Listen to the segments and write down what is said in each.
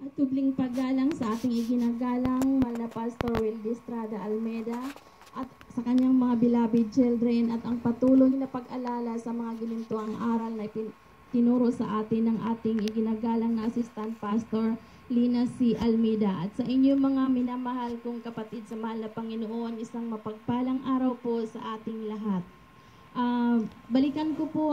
At tubling paggalang sa ating iginagalang mahal na Pastor Wildy Estrada Almeida at sa kanyang mga beloved children at ang patuloy na pag-alala sa mga ginintuang aral na tinuro sa atin ng ating iginagalang na Assistant Pastor Lina C. Almeida. At sa inyong mga minamahal kong kapatid sa mahal na Panginoon, isang mapagpalang araw po sa ating lahat. Balikan ko po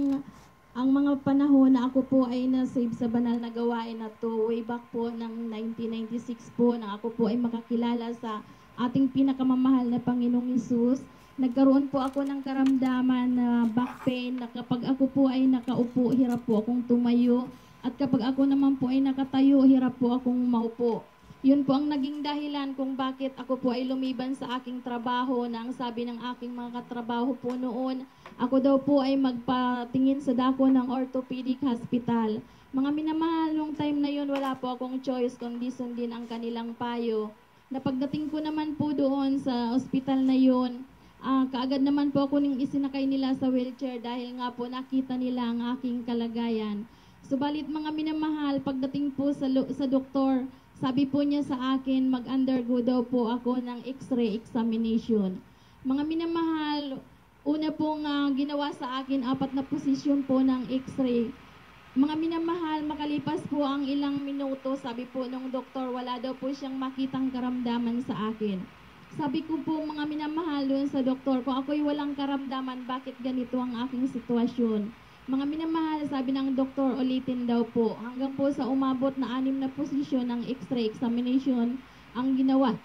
ang mga panahon na ako po ay nasave sa banal na gawain na to way back po ng 1996 po na ako po ay makakilala sa ating pinakamamahal na Panginoong Hesus. Nagkaroon po ako ng karamdaman na back pain na kapag ako po ay nakaupo, hirap po akong tumayo. At kapag ako naman po ay nakatayo, hirap po akong maupo. Yun po ang naging dahilan kung bakit ako po ay lumiban sa aking trabaho na ang sabi ng aking mga katrabaho po noon, ako daw po ay magpatingin sa dako ng orthopedic hospital. Mga minamahal, nung time na yun, wala po akong choice kundi sundin ang kanilang payo. Napagdating ko naman po doon sa ospital na yun, kaagad naman po ako ning isinakay nila sa wheelchair dahil nga po nakita nila ang aking kalagayan. Subalit mga minamahal, pagdating po sa doktor, sabi po niya sa akin, mag-undergo daw po ako ng x-ray examination. Mga minamahal, una pong ginawa sa akin, 4 na posisyon po ng x-ray. Mga minamahal, makalipas po ang ilang minuto, sabi po ng doktor, wala daw po siyang makitang karamdaman sa akin. Sabi ko po mga minamahal doon sa doktor, kung ako'y walang karamdaman, bakit ganito ang aking sitwasyon? Mga minamahal, sabi ng doktor, ulitin daw po. Hanggang po sa umabot na 6 na posisyon ng x-ray examination ang ginawa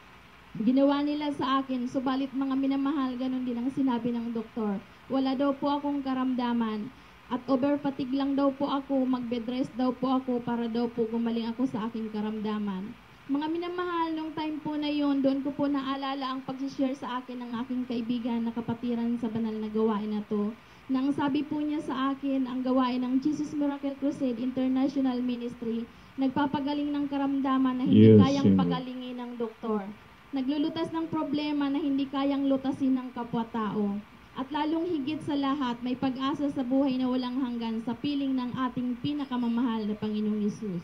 nila sa akin. Subalit mga minamahal, ganun din ang sinabi ng doktor. Wala daw po akong karamdaman. At over fatigue lang daw po ako, mag-bed rest daw po ako para daw po gumaling ako sa aking karamdaman. Mga minamahal, nung time po na yon, doon ko po naalala ang pag-share sa akin ng aking kaibigan na kapatiran sa banal na gawain na to. Nang sabi po niya sa akin, ang gawain ng Jesus Miracle Crusade International Ministry, nagpapagaling ng karamdaman na hindi kayang pagalingin ng doktor. Naglulutas ng problema na hindi kayang lutasin ng kapwa-tao. At lalong higit sa lahat, may pag-asa sa buhay na walang hanggan sa piling ng ating pinakamamahal na Panginoong Hesus.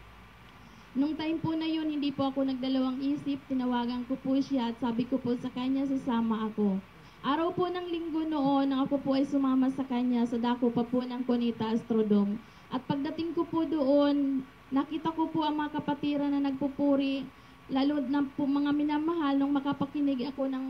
Nung time po na yun, hindi po ako nagdalawang isip, tinawagan ko po siya at sabi ko po sa kanya, sasama ako. Araw po ng linggo noon, nang ako po ay sumama sa kanya sa dako pa po ng Cunita Astrodome. At pagdating ko po doon, nakita ko po ang mga kapatiran na nagpupuri, lalo na po mga minamahal nung makapakinig ako ng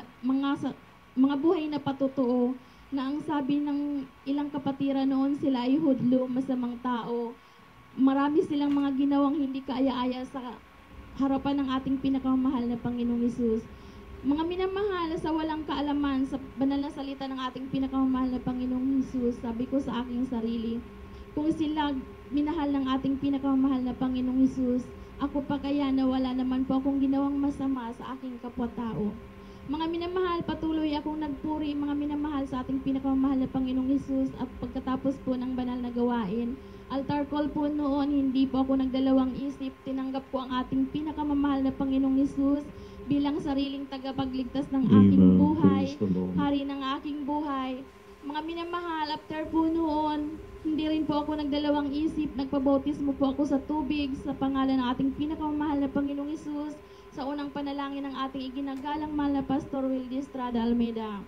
mga buhay na patutuo, na ang sabi ng ilang kapatiran noon, sila ay hudlo, masamang tao. Marami silang mga ginawang hindi kaaya-aya sa harapan ng ating pinakamahal na Panginoong Hesus. Mga minamahal, sa walang kaalaman sa banal na salita ng ating pinakamamahal na Panginoong Hesus, sabi ko sa aking sarili, kung sila minahal ng ating pinakamamahal na Panginoong Hesus, ako pa kaya na wala naman po akong ginawang masama sa aking kapwa-tao. Mga minamahal, patuloy akong nagpuri, mga minamahal, sa ating pinakamamahal na Panginoong Hesus. At pagkatapos po ng banal na gawain, altar call po noon, hindi po ako nagdalawang isip, tinanggap ko ang ating pinakamamahal na Panginoong Hesus bilang sariling tagapagligtas ng aking buhay, hari ng aking buhay. Mga minamahal, after po noon, hindi rin po ako nagdalawang isip, nagpabautismo po ako sa tubig sa pangalan ng ating pinakamamahal na Panginoong Hesus sa unang panalangin ng ating iginagalang mahal na Pastor Wildy Estrada Almeida.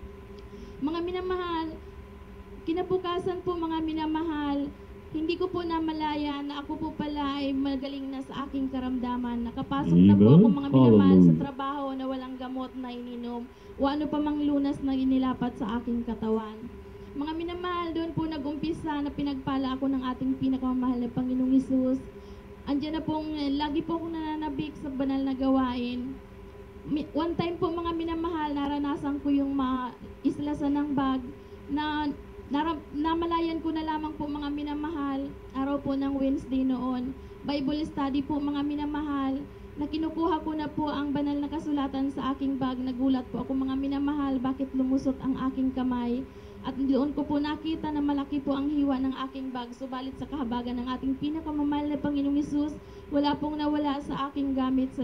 Mga minamahal, kinabukasan po mga minamahal, hindi ko po namalaya na ako po pala ay magaling na sa aking karamdaman. Nakapasok na po ako mga minamahal sa trabaho na walang gamot na ininom o ano pa mang lunas na inilapat sa aking katawan. Mga minamahal, doon po nag-umpisa na pinagpala ako ng ating pinakamamahal na Panginoong Hesus. Andiyan na pong, lagi po akong nananabik sa banal na gawain. One time po mga minamahal, naranasan ko yung islasan ng bag na namalayan ko na lamang po mga minamahal, araw po ng Wednesday noon. Bible study po mga minamahal, na kinukuha ko na po ang banal na kasulatan sa aking bag. Nagulat po ako mga minamahal, bakit lumusot ang aking kamay. At doon ko po nakita na malaki po ang hiwa ng aking bag. Subalit sa kahabagan ng ating pinakamamahal na Panginoong Hesus, wala pong nawala sa aking gamit sa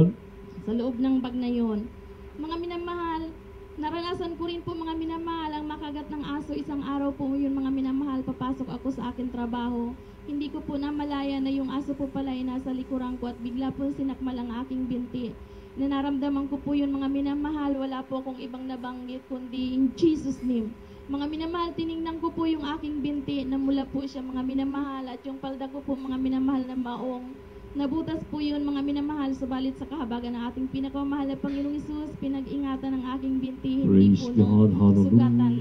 loob ng bag na yon. Mga minamahal, naranasan ko rin po mga minamahal ang makagat ng aso. Isang araw po yun mga minamahal, papasok ako sa aking trabaho. Hindi ko po namalaya na yung aso po pala ay nasa likuran ko at bigla po sinakmal ang aking binti. Nanaramdaman ko po yun, mga minamahal, wala po akong ibang nabanggit kundi in Jesus name. Mga minamahal, tiningnan ko po yung aking binti na mula po siya, mga minamahal, at yung palda ko po, mga minamahal, na maong. Nabutas po yun, mga minamahal, subalit sa kahabagan ng ating pinakamahal na Panginoong Hesus, pinag-ingatan ng aking binti, hindi Praise po God, hallelujah. sugatan.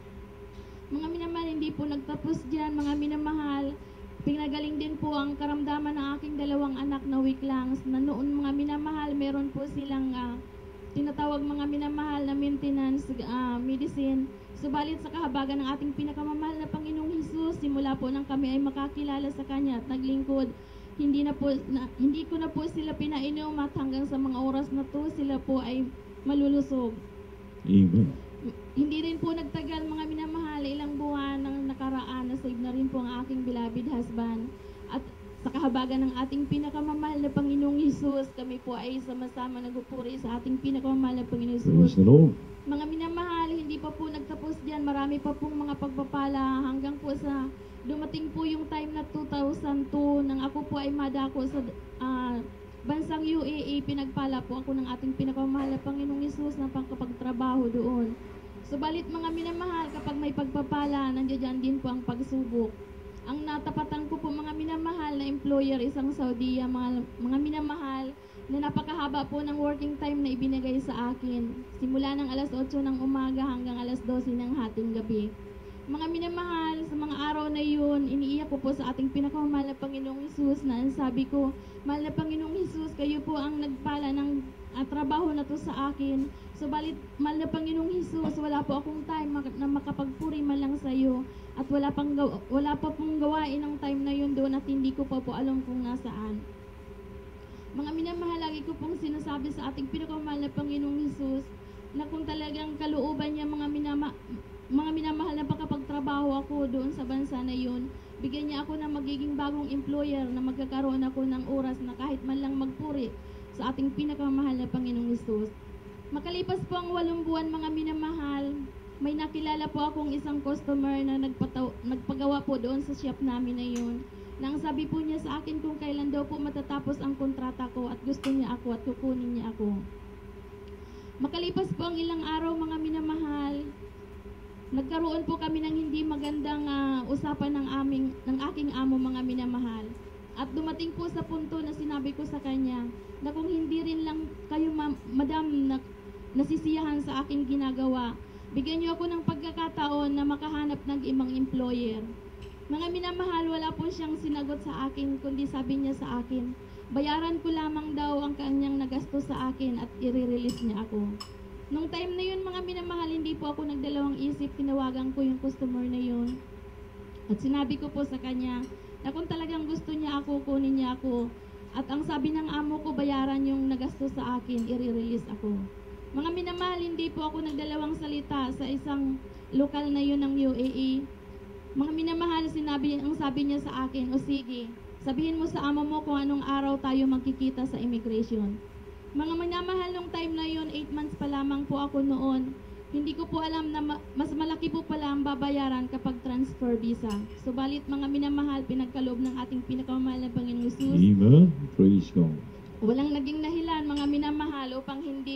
Mga minamahal, hindi po nagtapos dyan, mga minamahal. Pinagaling din po ang karamdaman ng aking dalawang anak na weak lungs, na noon, mga minamahal, meron po silang tinatawag, mga minamahal, na maintenance medicine. Subalit sa kahabagan ng ating pinakamamahal na Panginoong Hesus, simula po nang kami ay makakilala sa Kanya at naglingkod, hindi ko na po sila pinainom at hanggang sa mga oras na to, sila po ay malulusog. Amen. Hindi rin po nagtagal, mga minamahal, ilang buwan nang nakaraan, na-save na rin po ang aking beloved husband. At sa kahabagan ng ating pinakamamahal na Panginoong Hesus, kami po ay sama-sama nagpupuri sa ating pinakamamahal na Panginoong Praise Hesus. the Lord. Mga minamahal, hindi pa po nagtapos diyan, marami pa pong mga pagpapala hanggang po sa dumating po yung time na 2002 nang ako po ay madako sa bansang UAE. Pinagpala po ako ng ating pinakamamahal na Panginoong Hesus na pangkapagtrabaho doon. Subalit, mga minamahal, kapag may pagpapala, nandiyan din po ang pagsubok. Ang natapatan ko po, mga minamahal, na employer, isang Saudiya, mga minamahal, na napakahaba po ng working time na ibinigay sa akin. Simula ng alas 8 ng umaga hanggang alas 12 ng hating gabi. Mga minamahal, sa mga araw na yun, iniiyak ko po sa ating pinakamahal na Panginoong Hesus na sabi ko, mahal na Panginoong Hesus, kayo po ang nagpala ng trabaho na to sa akin. Subalit, mahal na Panginoong Hesus, wala po akong time na makapagpuri man lang sa iyo. At wala pa pong gawain ng time na yun doon at hindi ko pa po alam kung nasaan. Mga minamahal, lagi ko pong sinasabi sa ating pinakamahal na Panginoong Hesus na kung talagang kalooban niya, mga minamahal, na pagkapagtrabaho ako doon sa bansa na yun, bigyan niya ako ng magiging bagong employer na magkakaroon ako ng oras na kahit man lang magpuri sa ating pinakamahal na Panginoong Hesus. Makalipas po ang 8 buwan, mga minamahal, may nakilala po akong isang customer na nagpagawa po doon sa shop namin na yun. Nang sabi po niya sa akin kung kailan daw po matatapos ang kontrata ko at gusto niya ako at kukunin niya ako. Makalipas po ang ilang araw, mga minamahal, nagkaroon po kami ng hindi magandang usapan ng aking amo, mga minamahal. At dumating po sa punto na sinabi ko sa kanya na kung hindi rin lang kayo, madam, nasisiyahan sa aking ginagawa, bigyan niyo ako ng pagkakataon na makahanap ng ibang employer. Mga minamahal, wala po siyang sinagot sa akin, kundi sabi niya sa akin, bayaran ko lamang daw ang kanyang nagasto sa akin at i-release niya ako. Nung time na yun, mga minamahal, hindi po ako nagdalawang isip, tinawagan ko yung customer na yun. At sinabi ko po sa kanya na kung talagang gusto niya ako, kunin niya ako. At ang sabi ng amo ko, bayaran yung nagasto sa akin, i-release ako. Mga minamahal, hindi po ako nagdalawang salita sa isang lokal na yun ng UAE. Mga minamahal, ang sabi niya sa akin, o sige, sabihin mo sa amo mo kung anong araw tayo magkikita sa immigration. Mga minamahal, nung time na yun, 8 months pa lamang po ako noon. Hindi ko po alam na mas malaki po pala ang babayaran kapag transfer visa. Subalit, mga minamahal, pinagkaloob ng ating pinakamahal na Panginoong Hesus. Amen. Praise God. Walang naging dahilan, mga minamahal, upang hindi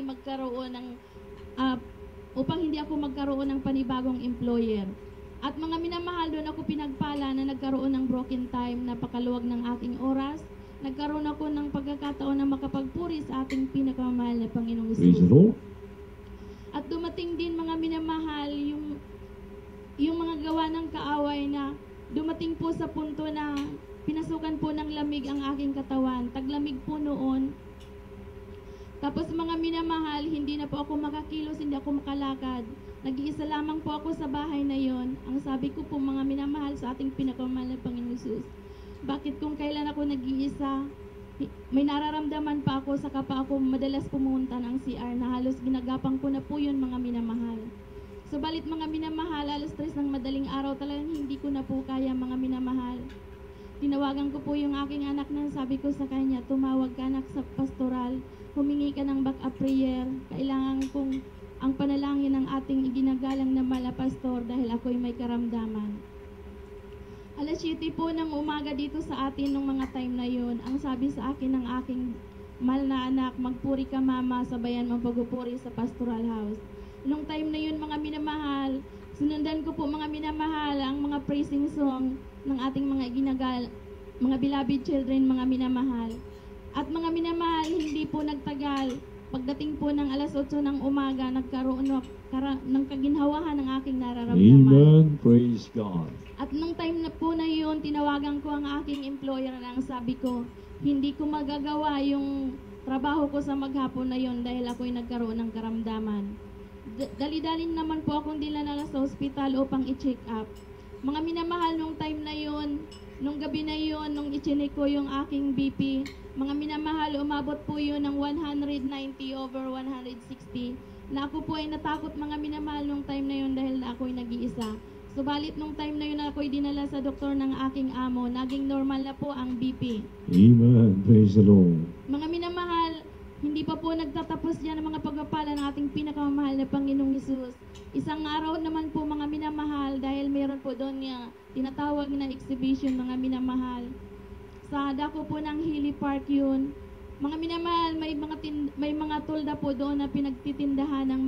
ako magkaroon ng panibagong employer. At mga minamahal, doon ako pinagpala na nagkaroon ng broken time, napakaluwag ng aking oras. Nagkaroon ako ng pagkakataon na makapagpuri sa ating pinakamahal na Panginoong Hesus. Praise the Lord. At dumating din, mga minamahal, yung mga gawa ng kaaway na dumating po sa punto na pinasukan po ng lamig ang aking katawan. Taglamig po noon. Tapos, mga minamahal, hindi na po ako makakilos, hindi ako makalakad. Nag-iisa lamang po ako sa bahay na yon. Ang sabi ko po, mga minamahal, sa ating pinakamahal na Panginoong Hesus, bakit kung kailan ako nag-iisa, may nararamdaman pa ako, saka pa ako madalas pumunta ng CR na halos ginagapang ko na po yun, mga minamahal. Subalit, mga minamahal, alas 3 ng madaling araw, talagang hindi ko na po kaya, mga minamahal. Tinawagan ko po yung aking anak na sabi ko sa kanya, tumawag ka anak sa pastoral, humingi ka ng backup prayer, kailangan kong ang panalangin ng ating iginagalang na mala pastor dahil ako'y may karamdaman. Alas 7 po ng umaga dito sa atin nung mga time na yun. Ang sabi sa akin ng aking mahal na anak, magpuri ka mama, sabayan mong pagpupuri sa pastoral house. Nung time na yun mga minamahal, sinundan ko po mga minamahal ang mga praising song ng ating mga beloved children, mga minamahal. At mga minamahal, hindi po nagtagal. Pagdating po ng alas 8 ng umaga, nagkaroon ng kaginhawahan ng aking nararamdaman. Amen. Praise God. At nung time na po na yun, tinawagan ko ang aking employer na ang sabi ko, hindi ko magagawa yung trabaho ko sa maghapon na yun dahil ako'y nagkaroon ng karamdaman. Dali-dalin naman po akong dinala sa ospital upang i-check up. Mga minamahal, nung time na yun, nung gabi na yun, nung i-check ko yung aking BP, mga minamahal, umabot po yun ng 190/160. Na ako po ay natakot mga minamahal nung time na yun dahil ako'y nag-iisa. Subalit nung time na yun ako'y dinala sa doktor ng aking amo, naging normal na po ang BP. Amen. Praise the Lord. Mga minamahal, hindi pa po nagtatapos yan ang mga pagpapala ng ating pinakamamahal na Panginoong Hesus. Isang araw naman po mga minamahal dahil mayroon po doon niya tinatawag na exhibition mga minamahal. Sa dako po ng Hilly Park yun. Mga minamahal, may mga tulda po doon na pinagtitindahan ng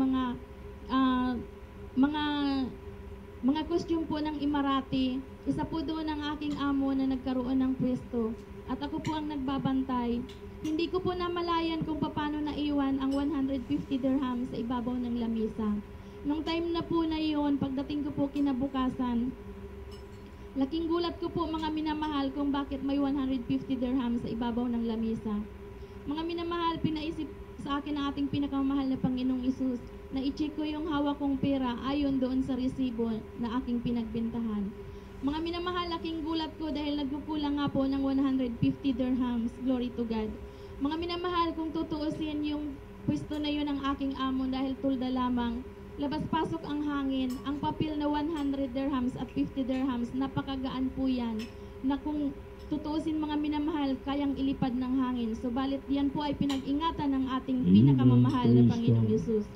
mga costume po ng Emirati. Isa po doon ang aking amo na nagkaroon ng pwesto. At ako po ang nagbabantay. Hindi ko po namalayan kung paano naiwan ang 150 dirhams sa ibabaw ng lamisa. Nung time na po na yon, pagdating ko po kinabukasan, laking gulat ko po mga minamahal kung bakit may 150 dirhams sa ibabaw ng lamisa. Mga minamahal, pinaisip sa akin ang ating pinakamahal na Panginoong Hesus na i-check ko yung hawak kong pera ayon doon sa resibo na aking pinagbentahan. Mga minamahal, laking gulat ko dahil nagkukulang nga po ng 150 dirhams. Glory to God. Mga minamahal, kung tutuusin yung pwesto na yun ng aking amo dahil tulda lamang, labas-pasok ang hangin, ang papel na 100 dirhams at 50 dirhams, napakagaan po yan, na kung tutuusin mga minamahal, kayang ilipad ng hangin. Subalit yan po ay pinag-ingatan ng ating pinakamamahal na Panginoong Hesus.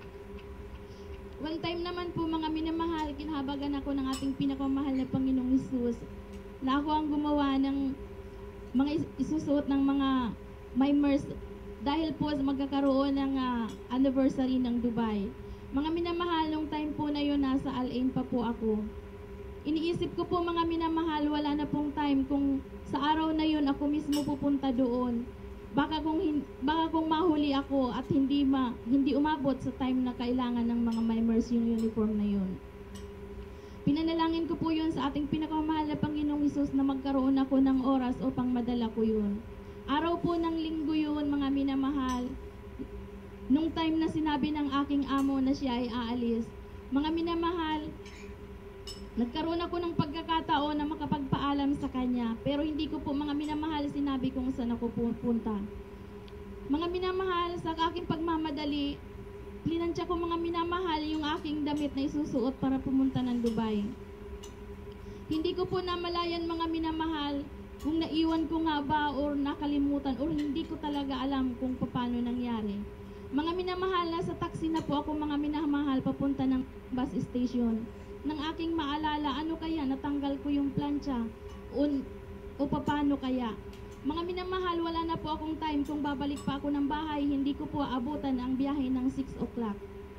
One time naman po mga minamahal, kinahabagan ako ng ating pinakamamahal na Panginoong Hesus na ako ang gumawa ng mga isusuot ng mga mimers dahil po magkakaroon ng anniversary ng Dubai. Mga minamahal, nung time po na yun, nasa Al-Ain pa po ako. Iniisip ko po mga minamahal, wala na pong time kung sa araw na yun ako mismo pupunta doon. Baka kung mahuli ako at hindi umabot sa time na kailangan ng mga mimers yung uniform na yun. Pinanalangin ko po yun sa ating pinakamahal na Panginoong Hesus na magkaroon ako ng oras upang madala ko yun. Araw po ng linggo yun mga minamahal. Nung time na sinabi ng aking amo na siya ay aalis, mga minamahal, nagkaroon ako ng pagkakataon na makapagpaalam sa kanya, pero hindi ko po mga minamahal sinabi kung saan ako pupunta. Mga minamahal, sa aking pagmamadali, plinansya ko mga minamahal yung aking damit na isusuot para pumunta ng Dubai. Hindi ko po namalayan mga minamahal kung naiwan ko nga ba or nakalimutan or hindi ko talaga alam kung paano nangyari. Mga minamahal, nasa taxi na po ako mga minamahal papunta ng bus station. Nang aking maalala, ano kaya, natanggal ko yung plancha o paano kaya. Mga minamahal, wala na po akong time kung babalik pa ako ng bahay, hindi ko po aabutan ang biyahe ng 6 o'clock.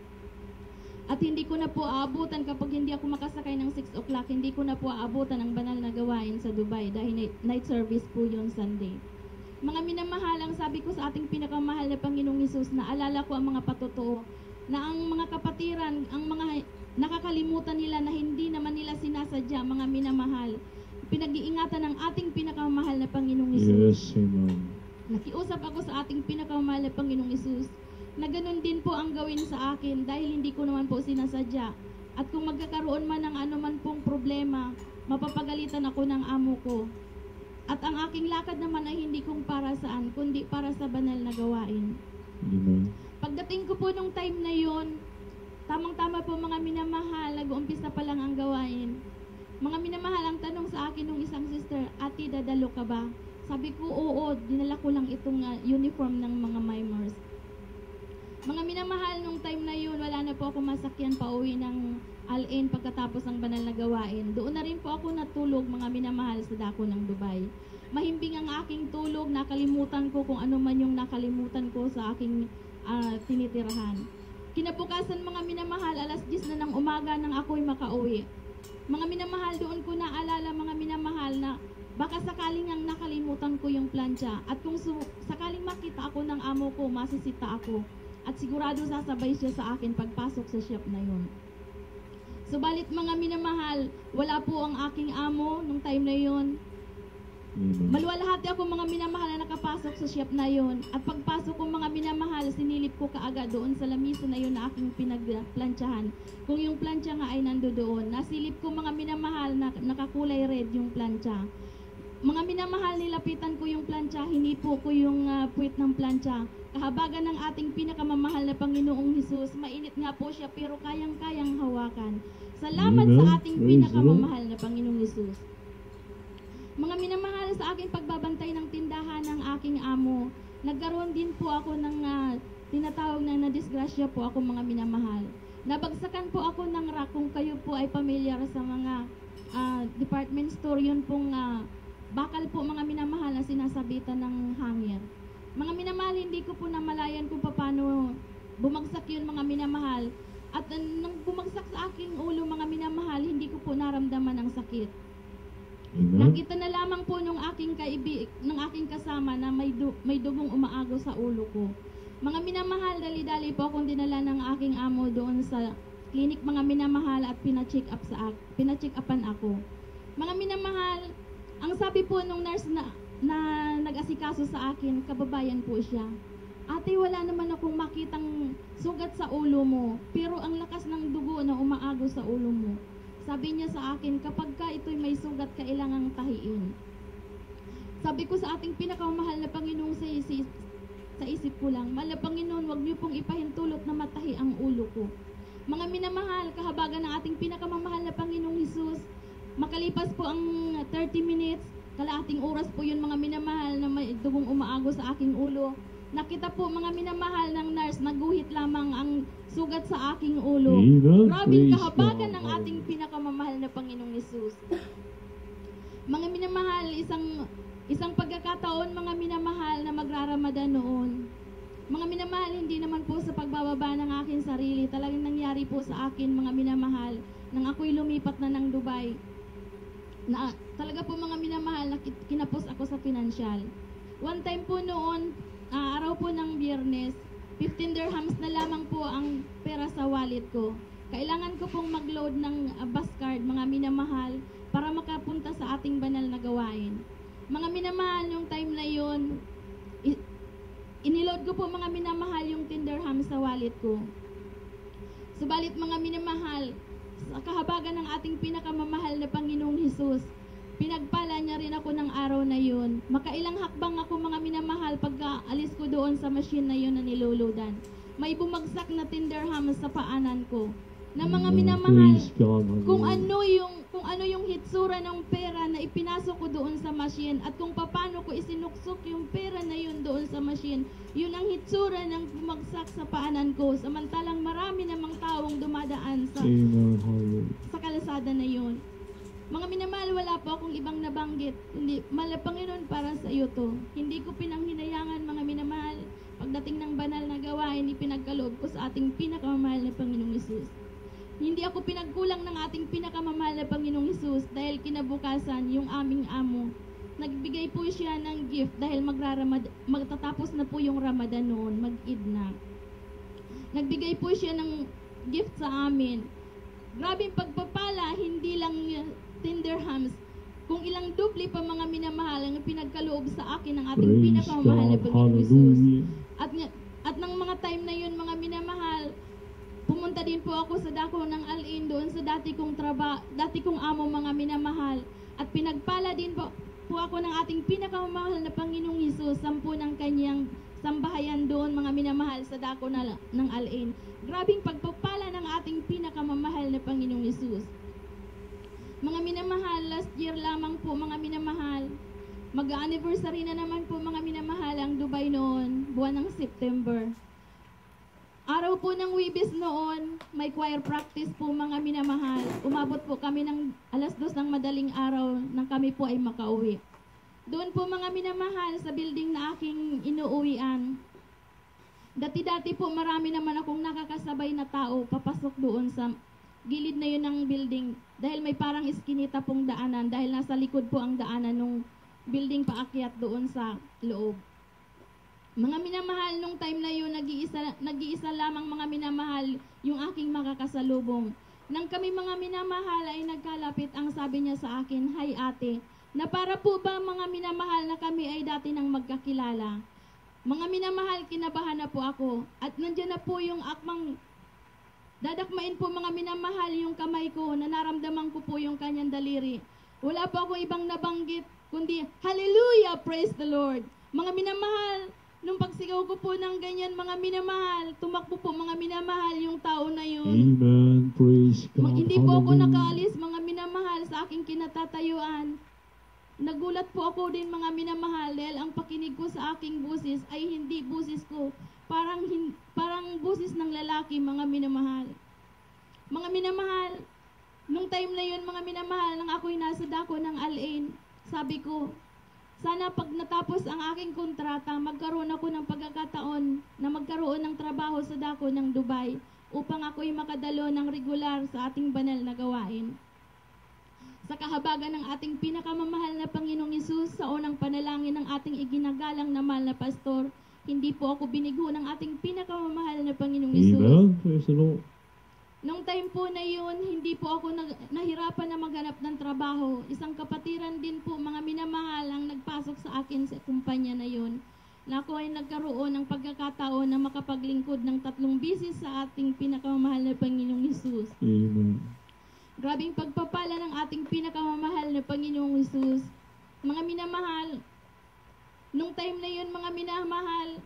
At hindi ko na po aabutan kapag hindi ako makasakay ng 6 o'clock, hindi ko na po aabutan ang banal na gawain sa Dubai dahil night service po yun Sunday. Mga minamahal, ang sabi ko sa ating pinakamahal na Panginoong Hesus, na alala ko ang mga patotoo, na ang mga kapatiran, ang mga nakakalimutan nila na hindi naman nila sinasadya, mga minamahal. Pinag-iingatan ng ating pinakamahal na Panginoong Hesus. Yes, amen. Nakiusap ako sa ating pinakamahal na Panginoong Hesus na ganun din po ang gawin sa akin dahil hindi ko naman po sinasadya. At kung magkakaroon man ng anuman pong problema, mapapagalitan ako ng amo ko. At ang aking lakad naman ay hindi kung para saan, kundi para sa banal na gawain. Amen. Pagdating ko po nung time na yon, tamang-tama po mga minamahal, nag-uumpisa pa lang ang gawain. Mga minamahal, ang tanong sa akin ng isang sister, "Ate, dadalo ka ba?" Sabi ko, "Oo, dinala ko lang itong uniform ng mga mimers." Mga minamahal, nung time na yun, wala na po ako masakyan pa uwi ng Al-Ain pagkatapos ng banal na gawain. Doon na rin po ako natulog, mga minamahal, sa dako ng Dubai. Mahimbing ang aking tulog, nakalimutan ko kung ano man yung nakalimutan ko sa aking tinitirahan. Kinabukasan, mga minamahal, alas 10 na ng umaga nang ako'y makauwi. Mga minamahal, doon ko naalala, mga minamahal, na baka sakaling ang nakalimutan ko yung plancha at kung sakaling makita ako ng amo ko, masisita ako at sigurado sasabay siya sa akin pagpasok sa shop na yun. Subalit, mga minamahal, wala po ang aking amo nung time na yun. Maluwalhati ako, mga minamahal, na nakapasok sa shop na yun. At pagpasok ko, mga minamahal, sinilip ko kaagad doon sa lamisa na yun na aking pinagplantsahan. Kung yung plancha nga ay nando doon. Nasilip ko, mga minamahal, na nakakulay red yung plancha. Mga minamahal, nilapitan ko yung plancha, hinipo ko yung puwit ng plancha. Kahabagan ng ating pinakamamahal na Panginoong Hesus, mainit nga po siya pero kayang-kayang hawakan. Salamat sa ating pinakamamahal na Panginoong Hesus. Mga minamahal, sa aking pagbabantay ng tindahan ng aking amo, nagkaroon din po ako ng tinatawag na nadisgrasya po ako, mga minamahal. Nabagsakan po ako ng rack. Kung kayo po ay pamilyar sa mga department store, yun pong bakal po, mga minamahal, na sinasabitan ng hanger. Mga minamahal, hindi ko po namalayan kung paano bumagsak yun, mga minamahal. At nang bumagsak sa aking ulo, mga minamahal, hindi ko po naramdaman ang sakit. Amen. Nakita na lamang po ng aking kasama na may dugong umaago sa ulo ko. Mga minamahal, dali-dali po akong dinala ng aking amo doon sa clinic, mga minamahal, at pina-check upan ako. Mga minamahal, ang sabi po nung nurse na nag-asikaso sa akin, kababayan po siya. Ate, wala naman akong makitang sugat sa ulo mo, pero ang lakas ng dugo na umaago sa ulo mo. Sabi niya sa akin, kapag ka ito'y may sugat, kailangang tahiin. Sabi ko sa ating pinakamahal na Panginoong sa isip ko lang, mahal na Panginoon, huwag niyo pong ipahintulot na matahi ang ulo ko. Mga minamahal, kahabagan ng ating pinakamamahal na Panginoong Hesus, makalipas po ang 30 minutes, kalahating oras po yun, mga minamahal, na may dugong umaago sa aking ulo. Nakita po, mga minamahal, ng nurse, naguhit lamang ang sugat sa aking ulo. Grabing kahabagan ng ating pinakamamahal na Panginoong Hesus. Mga minamahal, isang pagkakataon, mga minamahal, na magraramadan noon. Mga minamahal, hindi naman po sa pagbababa ng aking sarili. Talagang nangyari po sa akin, mga minamahal, nang ako'y lumipat na ng Dubai. Na talaga po, mga minamahal, na kinapos ako sa pinansyal. One time po noon, araw po ng Biyernes, 15 dirhams na lamang po ang pera sa wallet ko. Kailangan ko pong mag-load ng bus card, mga minamahal, para makapunta sa ating banal na gawain. Mga minamahal, yung time na yun, iniload ko po, mga minamahal, yung 10 dirhams sa wallet ko. Subalit, mga minamahal, sa kahabagan ng ating pinakamamahal na Panginoong Hesus, pinagpala niya rin ako ng araw na yun. Makailang hakbang ako, mga minamahal, pagka alis ko doon sa machine na yun na niloloadan. May bumagsak na 10 dirhams sa paanan ko. Na mga minamahal, kung ano yung hitsura ng pera na ipinasok ko doon sa machine at kung paano ko isinuksok yung pera na yun doon sa machine, yun ang hitsura ng bumagsak sa paanan ko. Samantalang marami namang taong dumadaan sa kalsada na yun. Mga minamahal, wala po akong ibang nabanggit. Hindi, mahal na Panginoon, para sa iyo to. Hindi ko pinanghinayangan, mga minamahal. Pagdating ng banal na gawain, ipinagkaloob ko sa ating pinakamamahal na Panginoong Hesus. Hindi ako pinagkulang ng ating pinakamamahal na Panginoong Hesus dahil kinabukasan, yung aming amo, nagbigay po siya ng gift dahil magtatapos na po yung Ramadan noon, mag-Eid na. Nagbigay po siya ng gift sa amin. Grabing pagpapala, hindi lang 10 dirhams, kung ilang doble pa, mga minamahal, ang pinagkaloob sa akin ng ating pinakamamahal na Panginoong Hesus. At ng mga time na yun, mga minamahal, pumunta din po ako sa dako ng Al-Ain doon sa dati kong amo, mga minamahal. At pinagpala din po ako ng ating pinakamamahal na Panginoong Hesus, 10 ng kanyang sambahayan doon, mga minamahal, sa dako ng Al-Ain. Grabing pagpapala ng ating pinakamamahal na Panginoong Hesus. Mga minamahal, last year lamang po, mga minamahal, mag-anniversary na naman po, mga minamahal, ang Dubai noon, buwan ng September. Araw po ng Wibis noon, may choir practice po mga minamahal. Umabot po kami ng 2:00 ng madaling araw nang kami po ay makauwi. Doon po mga minamahal sa building na aking inuuwian. Dati-dati po marami naman akong nakakasabay na tao papasok doon sa gilid na yun ng building dahil may parang iskinita pong daanan dahil nasa likod po ang daanan ng building paakyat doon sa loob. Mga minamahal, nung time na yun, nag-iisa lamang mga minamahal yung aking makakasalubong. Nang kami mga minamahal ay nagkalapit, ang sabi niya sa akin, "Hi ate, na para po ba mga minamahal na kami ay dati nang magkakilala?" Mga minamahal, kinabahan na po ako at nandiyan na po yung akmang dadakmain po mga minamahal yung kamay ko na naramdaman ko po yung kanyang daliri. Wala po ako ibang nabanggit kundi, "Hallelujah! Praise the Lord!" Mga minamahal, nung pagsigaw ko po ng ganyan mga minamahal, tumakbo po mga minamahal yung tao na yun. Amen. Praise God. Hindi po ako Hallelujah. nakaalis mga minamahal sa aking kinatatayuan. Nagulat po ako din mga minamahal dahil ang pakinig ko sa aking busis ay hindi busis ko. Parang busis ng lalaki mga minamahal. Mga minamahal, nung time na yun mga minamahal, nang ako'y nasa dako ng Al-Ain, sabi ko, sana pag natapos ang aking kontrata, magkaroon ako ng pagkakataon na magkaroon ng trabaho sa dako ng Dubai upang ako'y makadalo ng regular sa ating banal na gawain. Sa kahabagan ng ating pinakamamahal na Panginoong Hesus, sa unang panalangin ng ating iginagalang na mahal na pastor, hindi po ako binigho ng ating pinakamamahal na Panginoong Hesus. Amen. Praise the Lord. Nung time po na yun, hindi po ako nahirapan na maghanap ng trabaho. Isang kapatiran din po, mga minamahal, ang nagpasok sa akin sa kumpanya na yun. Na ako ay nagkaroon ng pagkakataon na makapaglingkod ng 3 bisis sa ating pinakamamahal na Panginoong Hesus. Amen. Grabing pagpapala ng ating pinakamamahal na Panginoong Hesus. Mga minamahal, nung time na yun, mga minamahal,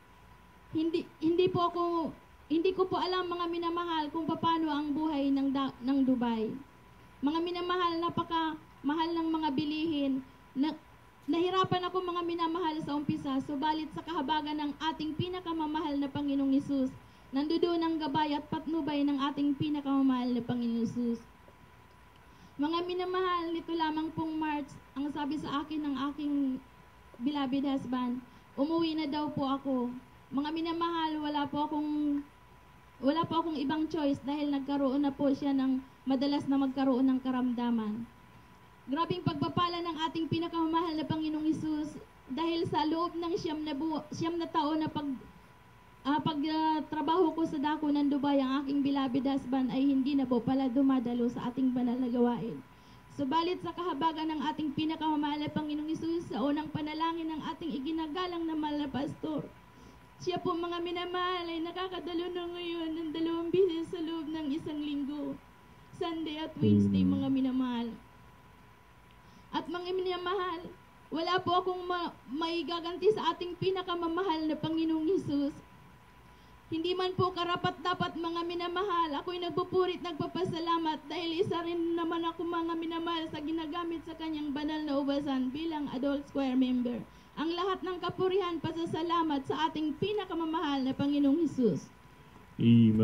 hindi ko po alam mga minamahal kung paano ang buhay ng Dubai. Mga minamahal, napaka-mahal ng mga bilihin. Nahirapan ako mga minamahal sa umpisa, subalit sa kahabagan ng ating pinakamamahal na Panginoong Hesus, nandoon ang gabay at patnubay ng ating pinakamamahal na Panginoong Hesus. Mga minamahal, nito lamang pong March, ang sabi sa akin ng aking beloved husband, umuwi na daw po ako. Mga minamahal, wala po akong ibang choice dahil nagkaroon na po siya ng madalas na magkaroon ng karamdaman. Grabing pagpapala ng ating pinakamamahal na Panginoong Hesus dahil sa loob ng 9 na taon na pagtrabaho ko sa dako ng Dubai, ang aking beloved husband ay hindi na po pala dumadalo sa ating banal na gawain. Subalit sa kahabagan ng ating pinakamamahal na Panginoong Hesus, sa unang panalangin ng ating iginagalang na mahal na pastor, siya po mga minamahal ay nakakadalo na ngayon ng 2 bisis sa loob ng 1 linggo, Sunday at Wednesday mga minamahal. At mga minamahal, wala po akong maigaganti sa ating pinakamamahal na Panginoong Hesus. Hindi man po karapat-dapat mga minamahal, ako'y nagpupurit, nagpapasalamat dahil isa rin naman ako mga minamahal sa ginagamit sa kanyang banal na ubasan bilang adult choir member. Ang lahat ng kapurihan, pasasalamat sa ating pinakamamahal na Panginoong Hesus. Amen.